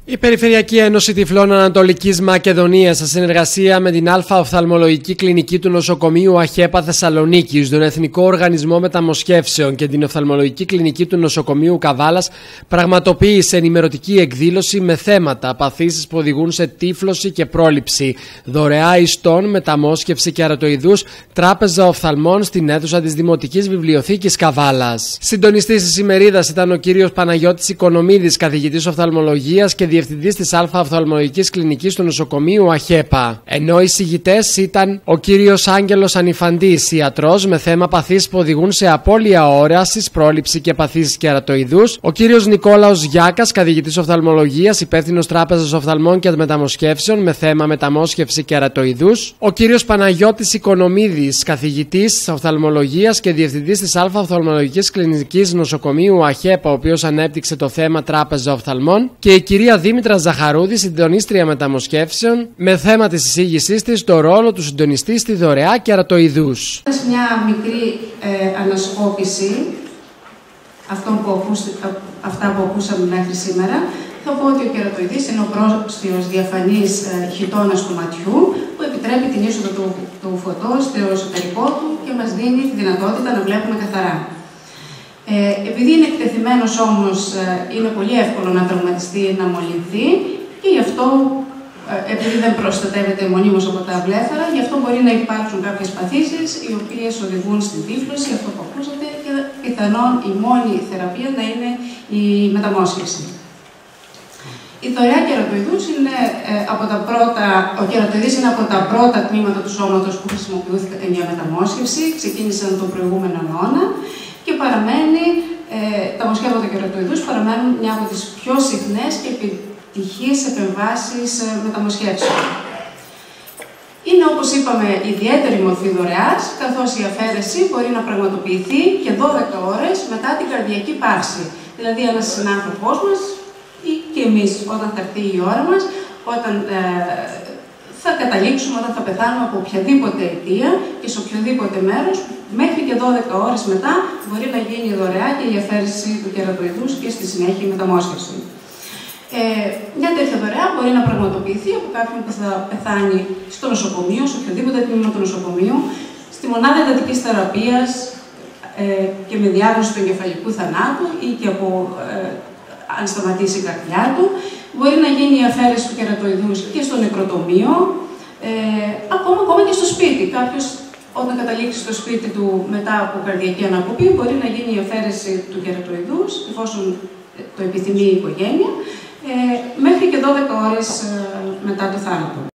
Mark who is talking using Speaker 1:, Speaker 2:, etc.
Speaker 1: Η Περιφερειακή Ένωση Τυφλών Ανατολικής Μακεδονίας, σε συνεργασία με την Οφθαλμολογική Κλινική του Νοσοκομείου ΑΧΕΠΑ Θεσσαλονίκης, τον Εθνικό Οργανισμό Μεταμοσχεύσεων και την Οφθαλμολογική Κλινική του Νοσοκομείου Καβάλας, πραγματοποίησε ενημερωτική εκδήλωση με θέματα παθήσεις που οδηγούν σε τύφλωση και πρόληψη, δωρεά ιστών, μεταμόσχευση κερατοειδούς, τράπεζα οφθαλμών στην αίθουσα της Δημοτικής Βιβλιοθήκης Καβάλας. Συντονιστής της ημερίδας ήταν ο κύριος Παναγιώτης Οικονομίδης, καθηγητής οφθαλμολογίας και διευθυντής της Οφθαλμολογικής Κλινικής του Νοσοκομείου ΑΧΕΠΑ. Ενώ οι συγητές ήταν ο κύριος Άγγελος Ανιφαντής, ιατρός με θέμα παθήσεις που οδηγούν σε απώλεια όρασης, πρόληψη και παθήσεις κερατοειδούς, ο κύριος Νικόλαος Γιάκας, καθηγητής οφθαλμολογίας, υπεύθυνος τράπεζας οφθαλμών και μεταμοσχεύσεων με θέμα μεταμόσχευση κερατοειδούς, ο κύριος Παναγιώτης Οικονομίδης, καθηγητής οφθαλμολογίας και διευθυντής της Οφθαλμολογικής Κλινικής Νοσοκομείου ΑΧΕΠΑ, ο οποίος ανέπτυξε το θέμα τράπεζα οφθαλμών, και η κυρία Δήμητρα Ζαχαρούδη, συντονίστρια μεταμοσχεύσεων, με θέμα της εισήγησής της το ρόλο του συντονιστή στη δωρεά κερατοειδούς.
Speaker 2: Μια μικρή ανασκόπηση αυτά που ακούσαμε μέχρι σήμερα. Θα πω ότι ο κερατοειδής είναι ο πρόστιος διαφανής χιτώνας του ματιού που επιτρέπει την είσοδο του φωτός στο εσωτερικό του και μας δίνει τη δυνατότητα να βλέπουμε καθαρά. Επειδή είναι εκτεθειμένος όμως, είναι πολύ εύκολο να τραυματιστεί, να μολυνθεί και γι' αυτό, επειδή δεν προστατεύεται μονίμως από τα βλέφαρα, γι' αυτό μπορεί να υπάρξουν κάποιες παθήσεις οι οποίες οδηγούν στην τύφλωση, αυτό που ακούσατε, και πιθανόν η μόνη θεραπεία να είναι η μεταμόσχευση. Η δωρεά κερατοειδούς είναι ο κερατοειδής είναι από τα πρώτα τμήματα του σώματος που χρησιμοποιήθηκαν για μεταμόσχευση, ξεκίνησαν τον προηγούμενο αιώνα και παραμένει, τα μοσχεύματα κερατοειδούς παραμένουν μια από τις πιο συχνές και επιτυχείς επεμβάσεις μεταμοσχεύσεων. Είναι, όπως είπαμε, ιδιαίτερη μορφή δωρεάς, καθώς η αφαίρεση μπορεί να πραγματοποιηθεί και 12 ώρες μετά την καρδιακή πάρση. Δηλαδή, ένας συνάνθρωπός μας ή και εμείς, όταν θα έρθει η ώρα μας, όταν θα καταλήξουμε, όταν θα πεθάνουμε από οποιαδήποτε αιτία και σε οποιοδήποτε μέρος, μέχρι και 12 ώρες μετά μπορεί να γίνει η δωρεά και η αφαίρεση του κερατοειδούς και στη συνέχεια η μεταμόσχευση. Μια τέτοια δωρεά μπορεί να πραγματοποιηθεί από κάποιον που θα πεθάνει στο νοσοκομείο, σε οποιοδήποτε τμήμα του νοσοκομείου, στη μονάδα εντατικής θεραπείας και με διάγνωση του εγκεφαλικού θανάτου ή και από αν σταματήσει η καρδιά του. Μπορεί να γίνει η αφαίρεση του κερατοειδούς και στο νεκροτομείο, ακόμα και στο σπίτι. Κάποιος, όταν καταλήξει στο σπίτι του μετά από καρδιακή ανακοπή, μπορεί να γίνει η αφαίρεση του κερατοειδούς, εφόσον το επιθυμεί η οικογένεια, μέχρι και 12 ώρες μετά το θάνατο.